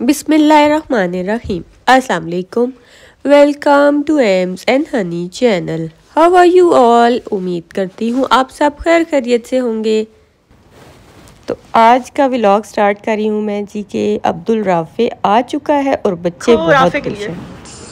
बिस्मिल्लाहिर्रहमानिर्रहीम। अस्सलाम वालेकुम। Welcome to Ams and Honey channel. How are you all? उम्मीद करती हूँ आप सब खैर खैरियत से होंगे। तो आज का व्लॉग स्टार्ट कर रही हूँ मैं जी के अब्दुल राफे आ चुका है और बच्चे बहुत खुश हैं।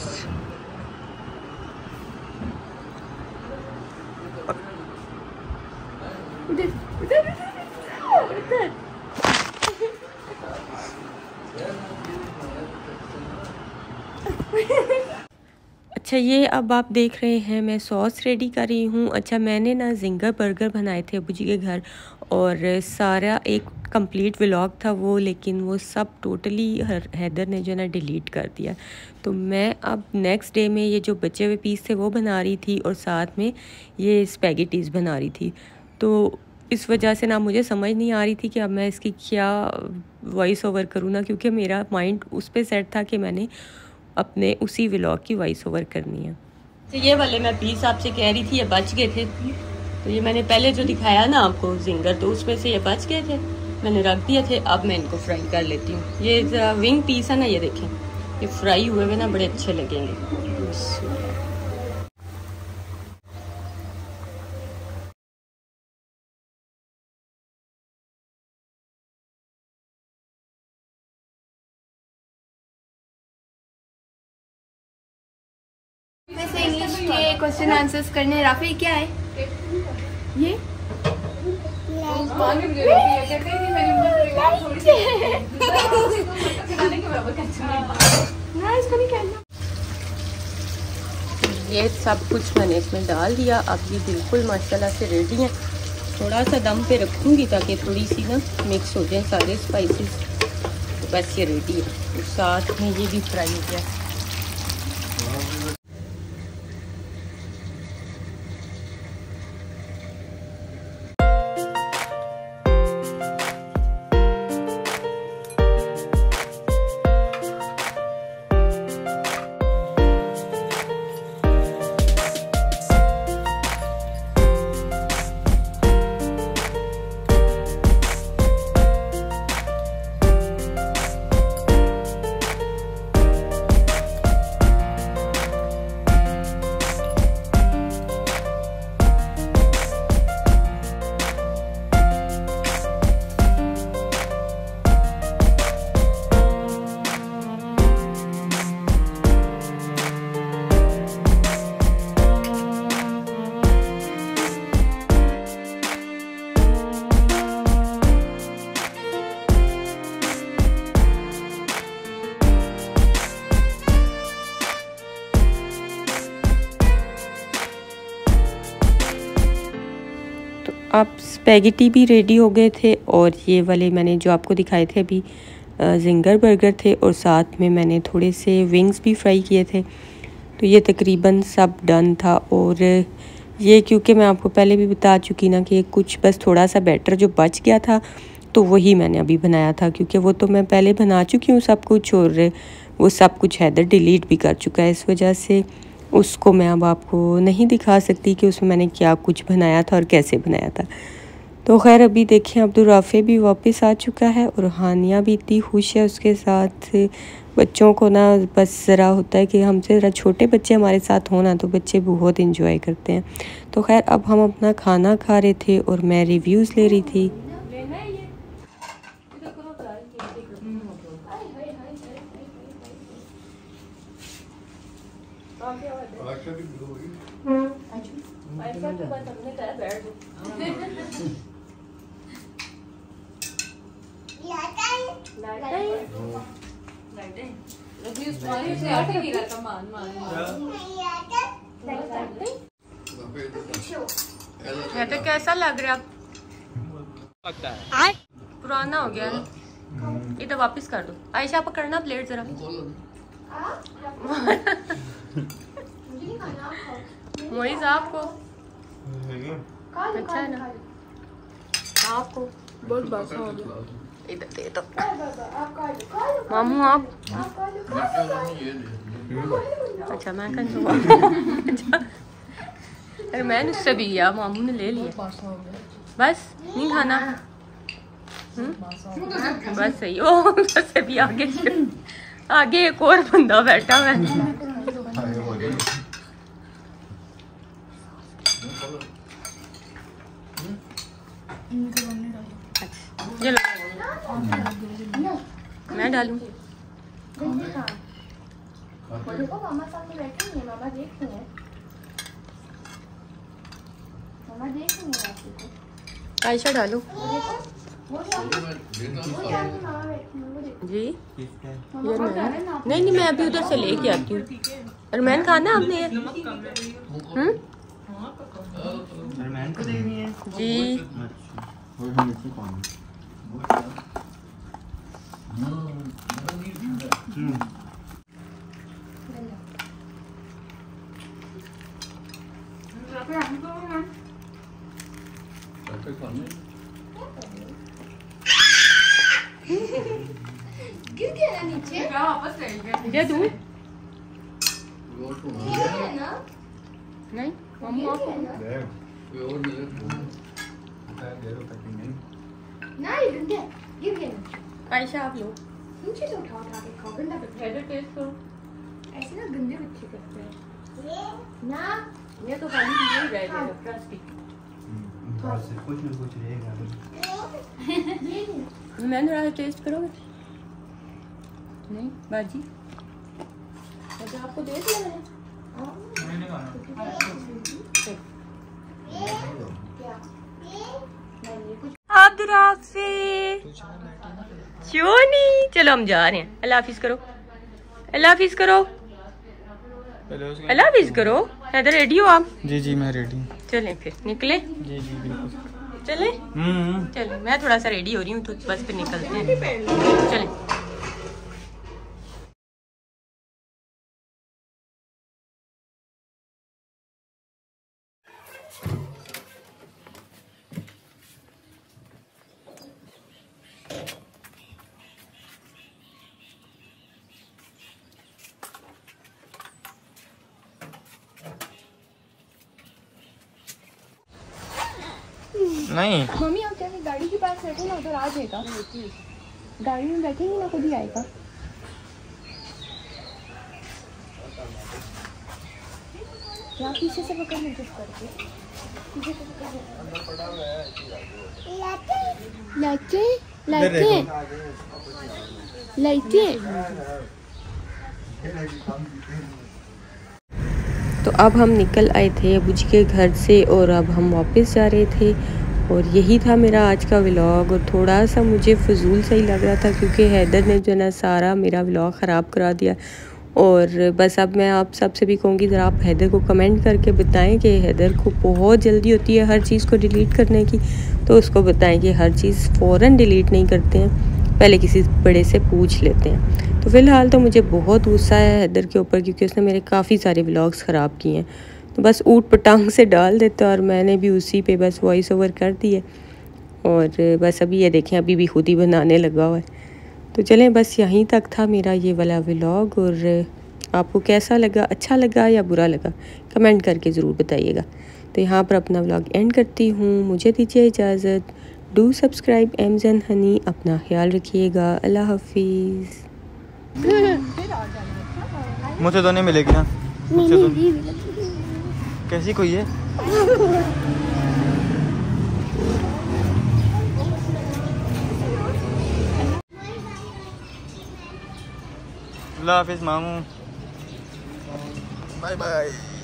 अच्छा, ये अब आप देख रहे हैं मैं सॉस रेडी कर रही हूँ। अच्छा, मैंने ना जिंगर बर्गर बनाए थे अबू जी के घर और सारा एक कंप्लीट व्लॉग था वो, लेकिन वो सब टोटली हैदर ने जो ना डिलीट कर दिया। तो मैं अब नेक्स्ट डे में ये जो बचे हुए पीस थे वो बना रही थी और साथ में ये स्पैगेटीज़ बना रही थी। तो इस वजह से ना मुझे समझ नहीं आ रही थी कि अब मैं इसकी क्या वॉइस ओवर करूँ ना, क्योंकि मेरा माइंड उस पर सेट था कि मैंने अपने उसी व्लॉग की वॉइस ओवर करनी है। तो ये वाले मैं पीस आपसे कह रही थी, ये बच गए थे। तो ये मैंने पहले जो दिखाया ना आपको जिंगर, तो उसमें से ये बच गए थे, मैंने रख दिए थे। अब मैं इनको फ्राई कर लेती हूँ। ये विंग पीस है ना, ये देखें, ये फ्राई हुए हुए ना बड़े अच्छे लगेंगे। वैसे इंग्लिश के क्वेश्चन आंसर्स करने। राफी क्या है ये? ये सब कुछ मैंने इसमें डाल दिया। अब ये बिल्कुल माशाल्लाह से रेडी है। थोड़ा सा दम पे रखूँगी ताकि थोड़ी सी ना मिक्स हो जाए सारे स्पाइसेस। तो बस ये रेडी है। तो साथ में ये भी फ्राई हो गया। अब स्पैगेटी भी रेडी हो गए थे और ये वाले मैंने जो आपको दिखाए थे अभी जिंगर बर्गर थे और साथ में मैंने थोड़े से विंग्स भी फ्राई किए थे। तो ये तकरीबन सब डन था। और ये क्योंकि मैं आपको पहले भी बता चुकी ना कि कुछ बस थोड़ा सा बैटर जो बच गया था तो वही मैंने अभी बनाया था, क्योंकि वो तो मैं पहले बना चुकी हूँ सब कुछ और वो सब कुछ हैदर डिलीट भी कर चुका है। इस वजह से उसको मैं अब आपको नहीं दिखा सकती कि उसमें मैंने क्या कुछ बनाया था और कैसे बनाया था। तो खैर अभी देखें अब्दुल राफे भी वापस आ चुका है और हानिया भी इतनी खुश है उसके साथ। बच्चों को ना बस ज़रा होता है कि हमसे ज़रा छोटे बच्चे हमारे साथ होना तो बच्चे बहुत इंजॉय करते हैं। तो खैर अब हम अपना खाना खा रहे थे और मैं रिव्यूज़ ले रही थी। तो कैसा लग रहा है? पुराना हो गया है, ये तो वापस कर दो। आयशा पकड़ना प्लेट जरा। मोइज आपको अच्छा है ना? आपको बहुत बस हो गया। इधर दे दो मामू आप। अच्छा मैं अच्छा, अरे मैंने उससे भी लिया, मामू ने ले लिया। बस नहीं खाना। बस सही हो। बस अभी आगे आगे एक और बंदा बैठा है। चलो मैं डालूं। देखो मामा सामने बैठे हैं, मामा देख रहे हैं, मामा देख रहे हैं राफी को। आयशा डालो जी। नहीं नहीं मैं अभी उधर से लेके आती हूँ। अरमान खाना आपने जी। गिर गया ना नीचे, वापस ले गया। दे दूँ? ना नहीं मम्मा ना ये गिर गया, गिर गया। आयशा आप लो। नीचे से उठा उठा के खाओ, गंदा बच्चा है, टेस्ट करो। ऐसे ना गंदे बच्चे करते हैं ना। ये तो खाली नहीं रह गया प्लास्टिक। कुछ न कुछ रहेगा। मैं थोड़ा टेस्ट करोगे? नहीं बाजी तो आपको दे दिया मैंने। क्यों नहीं? चलो हम जा रहे हैं। अल्लाह हाफिज करो, अल्लाह हाफिज करो, अल्लाह हाफिज करो। हैदर रेडी हो आप? जी जी मैं रेडी हूँ। चलें फिर निकले। जी जी बिल्कुल चले चले। मैं थोड़ा सा रेडी हो रही हूँ तो बस फिर निकलते हैं। चलें। नहीं मम्मी आप जाके गाड़ी के पास बैठो ना, उधर आ जाएगा। गाड़ी में बैठेंगे ना, खुद ही आएगा। या पीछे से पकड़ लो, चुप करके पीछे से पकड़ लो। लाइटें लाइटें लाइटें। तो अब हम निकल आए थे अबू जी के घर से और अब हम वापस जा रहे थे। और यही था मेरा आज का व्लॉग। और थोड़ा सा मुझे फजूल सही लग रहा था क्योंकि हैदर ने जो ना सारा मेरा व्लॉग ख़राब करा दिया। और बस अब मैं आप सबसे भी कहूँगी ज़रा आप हैदर को कमेंट करके बताएं कि हैदर को बहुत जल्दी होती है हर चीज़ को डिलीट करने की। तो उसको बताएं कि हर चीज़ फ़ौरन डिलीट नहीं करते हैं, पहले किसी बड़े से पूछ लेते हैं। तो फ़िलहाल तो मुझे बहुत गुस्सा है हैदर के ऊपर क्योंकि उसने मेरे काफ़ी सारे व्लॉग्स ख़राब किए हैं। तो बस ऊट पटांग से डाल देता और मैंने भी उसी पे बस वॉइस ओवर कर दिए। और बस अभी ये देखें अभी भी खुद ही बनाने लगा हुआ है। तो चलें बस यहीं तक था मेरा ये वाला व्लॉग। और आपको कैसा लगा, अच्छा लगा या बुरा लगा, कमेंट करके ज़रूर बताइएगा। तो यहाँ पर अपना व्लॉग एंड करती हूँ। मुझे दीजिए इजाज़त। Do subscribe Ams n Honey. अपना ख्याल रखिएगा। अल्लाह हाफिज़। मुझे तो नहीं मिलेगी ना। मुझे तो कैसी कोई है? अल्लाह हाफिज़ मामू, बाय बाय।